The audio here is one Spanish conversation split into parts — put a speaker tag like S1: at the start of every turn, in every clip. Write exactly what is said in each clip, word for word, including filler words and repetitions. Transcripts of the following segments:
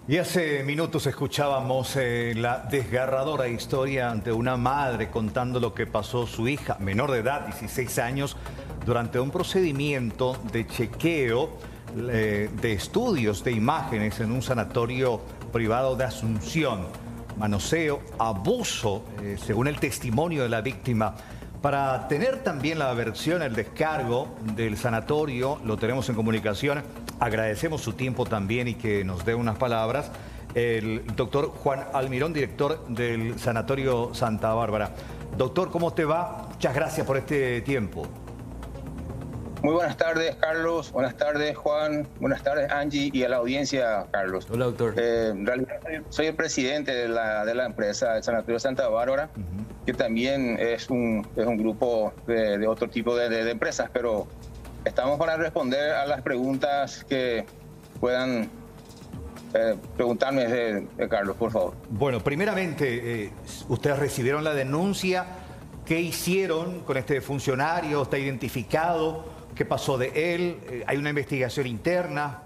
S1: Y hace minutos escuchábamos eh, la desgarradora historia de una madre contando lo que pasó su hija, menor de edad, dieciséis años, durante un procedimiento de chequeo eh, de estudios de imágenes en un sanatorio privado de Asunción. Manoseo, abuso, eh, según el testimonio de la víctima. Para tener también la versión, el descargo del sanatorio, lo tenemos en comunicación. Agradecemos su tiempo también y que nos dé unas palabras. El doctor Juan Almirón, director del Sanatorio Santa Bárbara. Doctor, ¿cómo te va? Muchas gracias por este tiempo.
S2: Muy buenas tardes, Carlos. Buenas tardes, Juan. Buenas tardes, Angie, y a la audiencia, Carlos.
S3: Hola, doctor.
S2: Eh, en realidad, soy el presidente de la, de la empresa del Sanatorio Santa Bárbara, uh-huh. que también es un, es un grupo de, de otro tipo de, de, de empresas, pero estamos para responder a las preguntas que puedan eh, preguntarme, de, de Carlos, por favor.
S1: Bueno, primeramente, eh, ustedes recibieron la denuncia. ¿Qué hicieron con este funcionario? ¿Está identificado? ¿Qué pasó de él? ¿Hay una investigación interna?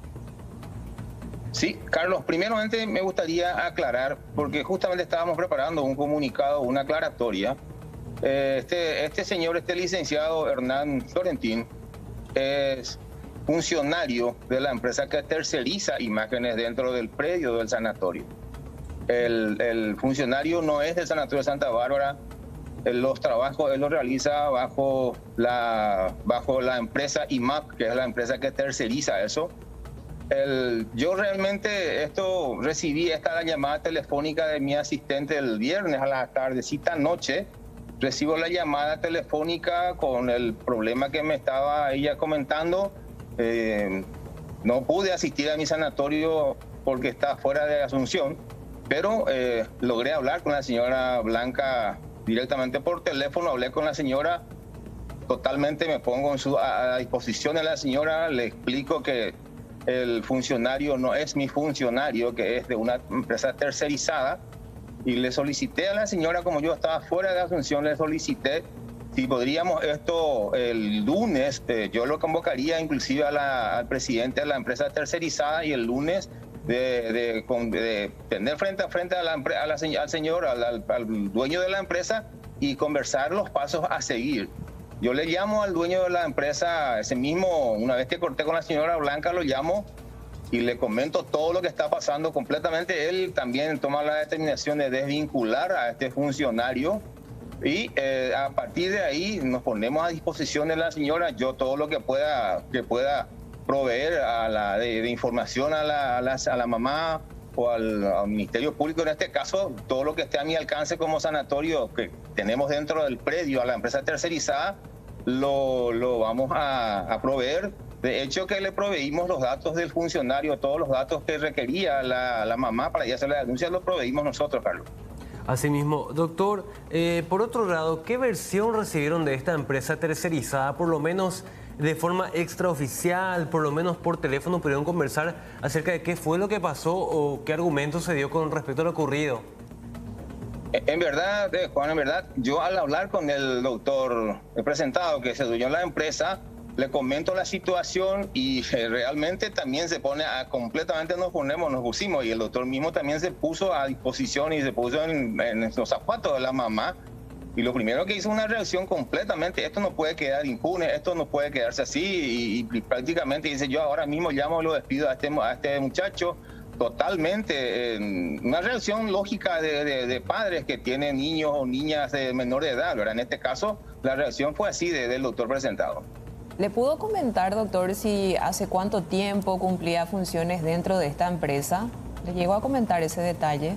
S2: Sí, Carlos, primeramente me gustaría aclarar, porque justamente estábamos preparando un comunicado, una aclaratoria. Este, este señor, este licenciado Hernán Florentín, es funcionario de la empresa que terceriza imágenes dentro del predio del sanatorio. El, el funcionario no es del Sanatorio Santa Bárbara. Los trabajos él los realiza bajo la, bajo la empresa I M A P, que es la empresa que terceriza eso. El, yo realmente esto recibí esta llamada telefónica de mi asistente el viernes a la tardecita noche. Recibo la llamada telefónica con el problema que me estaba ella comentando. Eh, no pude asistir a mi sanatorio porque está fuera de Asunción, pero eh, logré hablar con la señora Blanca directamente por teléfono. Hablé con la señora, totalmente me pongo en su, a, a disposición de la señora, le explico que el funcionario no es mi funcionario, que es de una empresa tercerizada, y le solicité a la señora, como yo estaba fuera de Asunción, le solicité si podríamos esto el lunes, eh, yo lo convocaría inclusive a la, al presidente de la empresa tercerizada y el lunes De, de, de tener frente a frente a la, a la, al señor, al, al, al dueño de la empresa y conversar los pasos a seguir. Yo le llamo al dueño de la empresa, ese mismo, una vez que corté con la señora Blanca, lo llamo y le comento todo lo que está pasando completamente. Él también toma la determinación de desvincular a este funcionario y eh, a partir de ahí nos ponemos a disposición de la señora, yo todo lo que pueda, que pueda proveer a la, de, de información a la, a, la, a la mamá o al, al Ministerio Público, en este caso, todo lo que esté a mi alcance como sanatorio que tenemos dentro del predio a la empresa tercerizada, lo, lo vamos a, a proveer. De hecho, que le proveímos los datos del funcionario, todos los datos que requería la, la mamá para ya hacer la denuncia, los proveímos nosotros, Carlos.
S3: Asimismo, doctor, eh, por otro lado, ¿qué versión recibieron de esta empresa tercerizada? Por lo menos de forma extraoficial, por lo menos por teléfono, pudieron conversar acerca de qué fue lo que pasó o qué argumento se dio con respecto a lo ocurrido.
S2: En verdad, eh, Juan, en verdad, yo al hablar con el doctor presentado que se dueñó la empresa, le comento la situación y eh, realmente también se pone a, completamente nos ponemos, nos pusimos y el doctor mismo también se puso a disposición y se puso en, en los zapatos de la mamá. Y lo primero que hizo una reacción completamente, esto no puede quedar impune, esto no puede quedarse así, y, y prácticamente dice, yo ahora mismo llamo y lo despido a este, a este muchacho, totalmente, eh, una reacción lógica de, de, de padres que tienen niños o niñas de menor de edad, ¿verdad? En este caso, la reacción fue así de, del doctor presentado.
S4: ¿Le pudo comentar, doctor, si hace cuánto tiempo cumplía funciones dentro de esta empresa? ¿Le llegó a comentar ese detalle?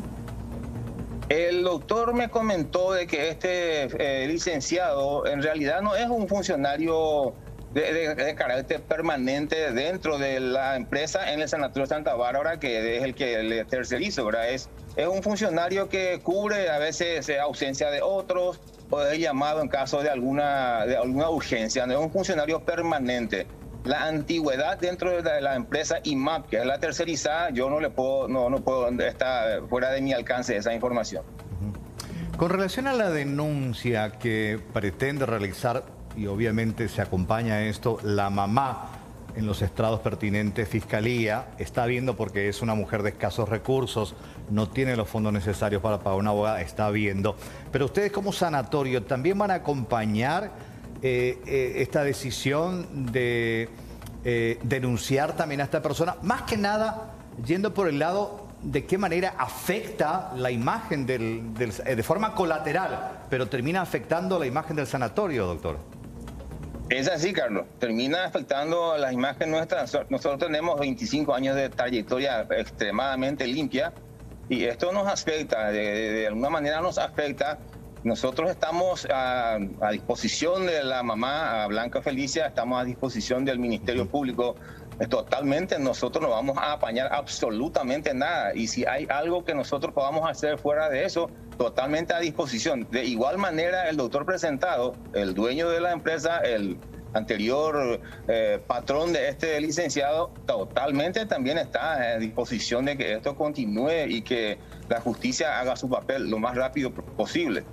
S2: El doctor me comentó de que este eh, licenciado en realidad no es un funcionario de, de, de carácter permanente dentro de la empresa en el Sanatorio Santa Bárbara, que es el que le terceriza, ¿verdad? Es, es un funcionario que cubre a veces eh, ausencia de otros o es llamado en caso de alguna, de alguna urgencia, no es un funcionario permanente. La antigüedad dentro de la, la empresa I M A P, que es la tercerizada, yo no le puedo, no, no puedo, está fuera de mi alcance esa información.
S1: Con relación a la denuncia que pretende realizar, y obviamente se acompaña a esto, la mamá en los estrados pertinentes. Fiscalía está viendo, porque es una mujer de escasos recursos, no tiene los fondos necesarios para pagar una abogada, está viendo. Pero ustedes como sanatorio también van a acompañar eh, eh, esta decisión de eh, denunciar también a esta persona, más que nada yendo por el lado de qué manera afecta la imagen del, del, de forma colateral, pero termina afectando la imagen del sanatorio, doctor.
S2: Es así, Carlos. Termina afectando a la imagen nuestra. Nosotros tenemos veinticinco años de trayectoria extremadamente limpia y esto nos afecta, de, de, de alguna manera nos afecta. Nosotros estamos a, a disposición de la mamá, a Blanca Felicia, estamos a disposición del Ministerio Público. Totalmente, nosotros no vamos a apañar absolutamente nada. Y si hay algo que nosotros podamos hacer fuera de eso, totalmente a disposición. De igual manera, el doctor presentado, el dueño de la empresa, el anterior eh, patrón de este licenciado, totalmente también está a disposición de que esto continúe y que la justicia haga su papel lo más rápido posible.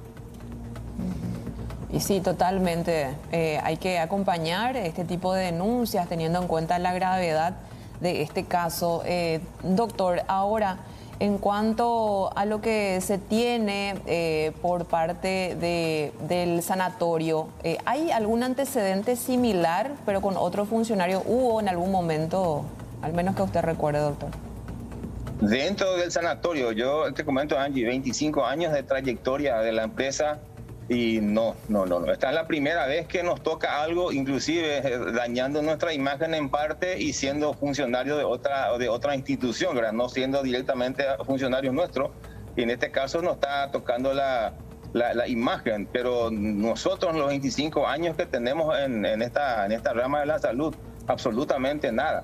S4: Y sí, totalmente. Eh, hay que acompañar este tipo de denuncias teniendo en cuenta la gravedad de este caso. Eh, doctor, ahora, en cuanto a lo que se tiene eh, por parte de, del sanatorio, eh, ¿hay algún antecedente similar, pero con otro funcionario? ¿Hubo en algún momento, al menos que usted recuerde, doctor?
S2: Dentro del sanatorio, yo te comento, Angie, veinticinco años de trayectoria de la empresa. Y no, no, no, no. Esta es la primera vez que nos toca algo, inclusive dañando nuestra imagen en parte y siendo funcionario de otra, de otra institución, ¿verdad? No siendo directamente funcionarios nuestros. Y en este caso nos está tocando la, la, la imagen, pero nosotros los veinticinco años que tenemos en, en, esta, en esta rama de la salud, absolutamente nada.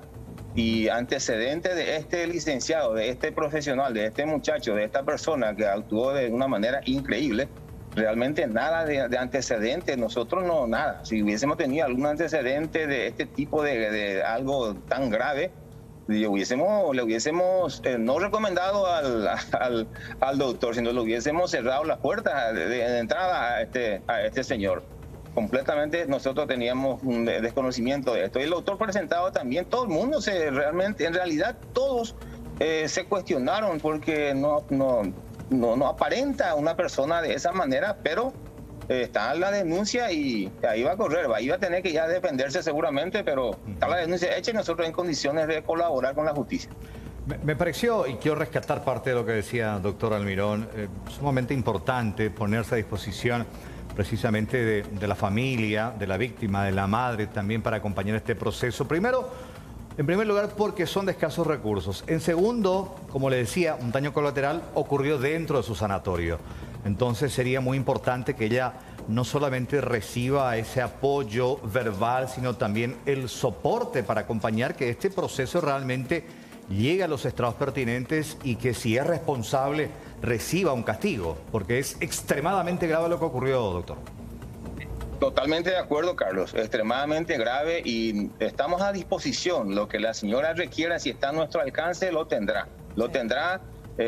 S2: Y antecedentes de este licenciado, de este profesional, de este muchacho, de esta persona que actuó de una manera increíble, realmente nada de, de antecedentes, nosotros no, nada. Si hubiésemos tenido algún antecedente de este tipo de, de algo tan grave, le hubiésemos, le hubiésemos eh, no recomendado al, al, al doctor, sino le hubiésemos cerrado las puertas de, de entrada a este, a este señor. Completamente nosotros teníamos un desconocimiento de esto. Y el doctor presentado también, todo el mundo se realmente, en realidad todos eh, se cuestionaron porque no... no No, no aparenta una persona de esa manera, pero eh, está la denuncia y ahí va a correr, va, ahí va a tener que ya defenderse seguramente, pero está la denuncia hecha y nosotros en condiciones de colaborar con la justicia.
S1: Me, me pareció, y quiero rescatar parte de lo que decía doctor Almirón, eh, sumamente importante ponerse a disposición precisamente de, de la familia, de la víctima, de la madre, también para acompañar este proceso. Primero, en primer lugar, porque son de escasos recursos. En segundo, como le decía, un daño colateral ocurrió dentro de su sanatorio. Entonces sería muy importante que ella no solamente reciba ese apoyo verbal, sino también el soporte para acompañar que este proceso realmente llegue a los estrados pertinentes y que si es responsable reciba un castigo, porque es extremadamente grave lo que ocurrió, doctor.
S2: Totalmente de acuerdo, Carlos. Extremadamente grave y estamos a disposición. Lo que la señora requiera, si está a nuestro alcance, lo tendrá. Lo tendrá.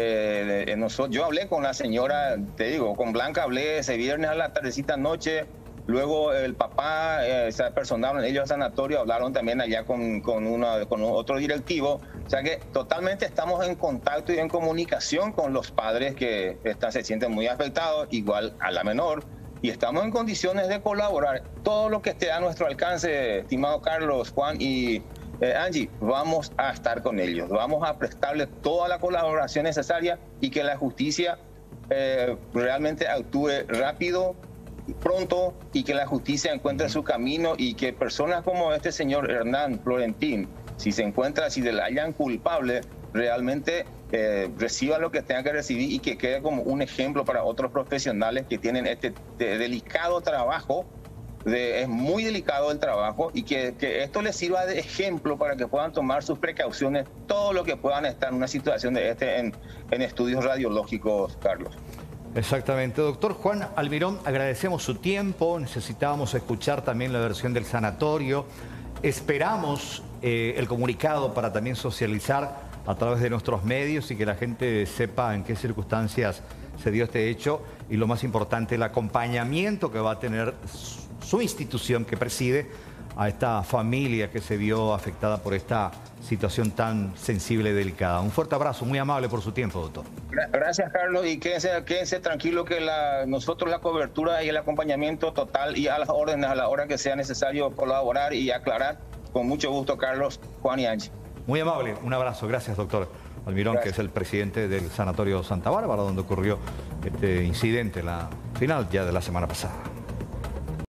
S2: Eh, nosotros, yo hablé con la señora, te digo, con Blanca hablé ese viernes a la tardecita noche. Luego el papá, eh, se personaron ellos al sanatorio, hablaron también allá con, con, una, con otro directivo. O sea que totalmente estamos en contacto y en comunicación con los padres que están, se sienten muy afectados, igual a la menor. Y estamos en condiciones de colaborar. Todo lo que esté a nuestro alcance, estimado Carlos, Juan y eh, Angie, vamos a estar con ellos. Vamos a prestarles toda la colaboración necesaria y que la justicia eh, realmente actúe rápido, pronto, y que la justicia encuentre su camino y que personas como este señor Hernán Florentín, si se encuentra, si le hayan culpable, realmente eh, reciba lo que tenga que recibir y que quede como un ejemplo para otros profesionales que tienen este de, delicado trabajo, de, es muy delicado el trabajo, y que, que esto les sirva de ejemplo para que puedan tomar sus precauciones, todo lo que puedan estar en una situación de este en, en estudios radiológicos, Carlos.
S1: Exactamente. Doctor Juan Almirón, agradecemos su tiempo, necesitábamos escuchar también la versión del sanatorio, esperamos eh, el comunicado para también socializar a través de nuestros medios y que la gente sepa en qué circunstancias se dio este hecho y, lo más importante, el acompañamiento que va a tener su institución que preside a esta familia que se vio afectada por esta situación tan sensible y delicada. Un fuerte abrazo, muy amable por su tiempo, doctor.
S2: Gracias, Carlos, y quédense, quédense tranquilo que la, nosotros la cobertura y el acompañamiento total y a las órdenes a la hora que sea necesario colaborar y aclarar. Con mucho gusto, Carlos, Juan y Angie.
S1: Muy amable, un abrazo. Gracias, doctor Almirón, Gracias. que es el presidente del Sanatorio Santa Bárbara, donde ocurrió este incidente, la final ya de la semana pasada.